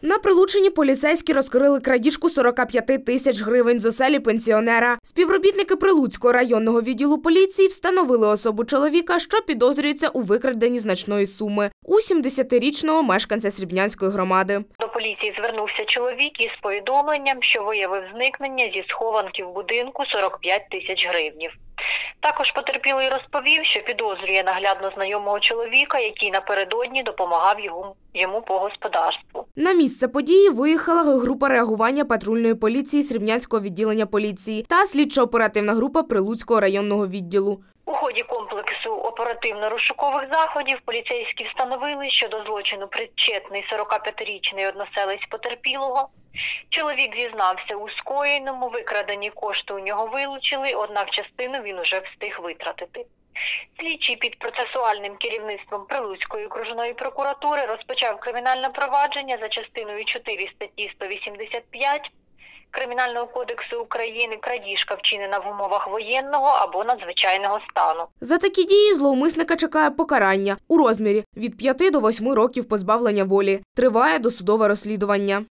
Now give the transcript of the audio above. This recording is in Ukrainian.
На Прилуччині поліцейські розкрили крадіжку 45 тисяч гривень з оселі пенсіонера. Співробітники Прилуцького районного відділу поліції встановили особу чоловіка, що підозрюється у викраденні значної суми у 70-річного мешканця Срібнянської громади. До поліції звернувся чоловік із повідомленням, що виявив зникнення зі схованки в будинку 45 тисяч гривень. Також потерпілий розповів, що підозрює наглядно знайомого чоловіка, який напередодні допомагав йому по господарству. На місце події виїхала група реагування патрульної поліції Срібнянського відділення поліції та слідчо-оперативна група Прилуцького районного відділу. У ході комплексу оперативно-розшукових заходів поліцейські встановили, що до злочину причетний 45-річний односелець потерпілого. Чоловік зізнався у скоєному, викрадені кошти у нього вилучили, однак частину він уже встиг витратити. Слідчий під процесуальним керівництвом Прилуцької окружної прокуратури розпочав кримінальне провадження за частиною 4 статті 185 Кримінального кодексу України «Крадіжка, вчинена в умовах воєнного або надзвичайного стану». За такі дії зловмисника чекає покарання у розмірі від 5 до 8 років позбавлення волі. Триває досудове розслідування.